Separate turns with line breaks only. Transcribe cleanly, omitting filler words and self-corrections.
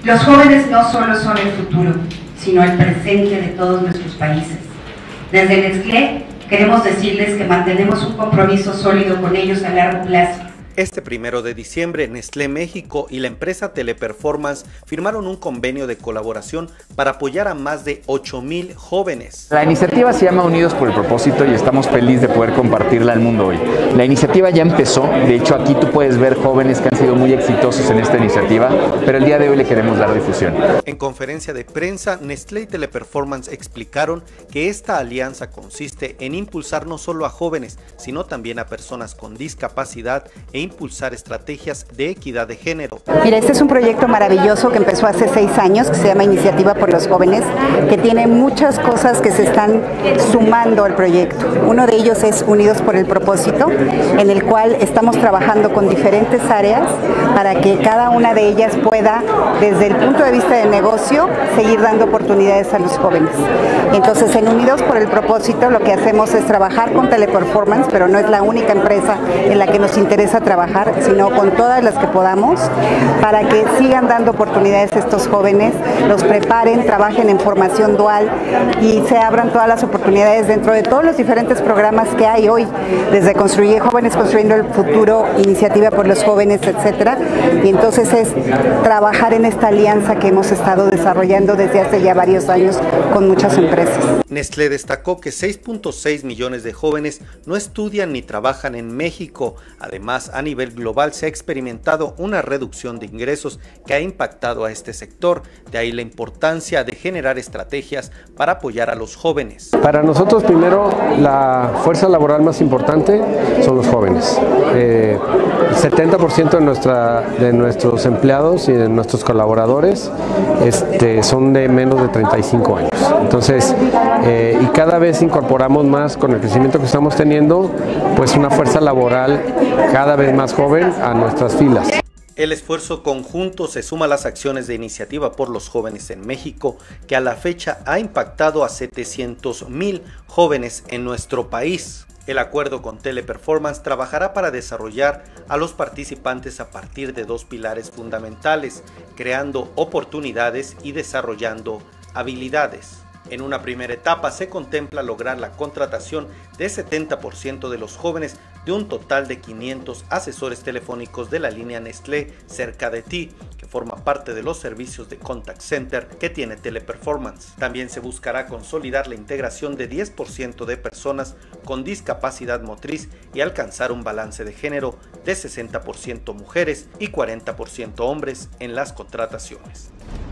Los jóvenes no solo son el futuro, sino el presente de todos nuestros países. Desde Nestlé queremos decirles que mantenemos un compromiso sólido con ellos a largo plazo.
Este 1 de diciembre, Nestlé México y la empresa Teleperformance firmaron un convenio de colaboración para apoyar a más de 8,000 jóvenes.
La iniciativa se llama Unidos por el Propósito y estamos felices de poder compartirla al mundo hoy. La iniciativa ya empezó, de hecho aquí tú puedes ver jóvenes que han sido muy exitosos en esta iniciativa, pero el día de hoy le queremos dar difusión.
En conferencia de prensa, Nestlé y Teleperformance explicaron que esta alianza consiste en impulsar no solo a jóvenes, sino también a personas con discapacidad e impulsar estrategias de equidad de género.
Mira, este es un proyecto maravilloso que empezó hace 6 años, que se llama Iniciativa por los Jóvenes, que tiene muchas cosas que se están sumando al proyecto. Uno de ellos es Unidos por el Propósito, en el cual estamos trabajando con diferentes áreas para que cada una de ellas pueda, desde el punto de vista del negocio, seguir dando oportunidades a los jóvenes. Entonces, en Unidos por el Propósito, lo que hacemos es trabajar con Teleperformance, pero no es la única empresa en la que nos interesa trabajar, sino con todas las que podamos, para que sigan dando oportunidades a estos jóvenes, los preparen, trabajen en formación dual y se abran todas las oportunidades dentro de todos los diferentes programas que hay hoy, desde Construir Jóvenes Construyendo el Futuro, Iniciativa por los Jóvenes, etcétera. Y entonces es trabajar en esta alianza que hemos estado desarrollando desde hace ya varios años con muchas empresas.
Nestlé destacó que 6.6 millones de jóvenes no estudian ni trabajan en México. Además, a nivel global se ha experimentado una reducción de ingresos que ha impactado a este sector. De ahí la importancia de generar estrategias para apoyar a los jóvenes.
Para nosotros, primero, la fuerza laboral más importante son los jóvenes. El 70% de nuestros empleados y de nuestros colaboradores son de menos de 35 años. Entonces, y cada vez incorporamos más, con el crecimiento que estamos teniendo, pues una fuerza laboral cada vez más joven a nuestras filas.
El esfuerzo conjunto se suma a las acciones de Iniciativa por los Jóvenes en México, que a la fecha ha impactado a 700,000 jóvenes en nuestro país. El acuerdo con Teleperformance trabajará para desarrollar a los participantes a partir de 2 pilares fundamentales, creando oportunidades y desarrollando habilidades. En una primera etapa se contempla lograr la contratación de 70% de los jóvenes de un total de 500 asesores telefónicos de la línea Nestlé Cerca de Ti, que forma parte de los servicios de Contact Center que tiene Teleperformance. También se buscará consolidar la integración de 10% de personas con discapacidad motriz y alcanzar un balance de género de 60% mujeres y 40% hombres en las contrataciones.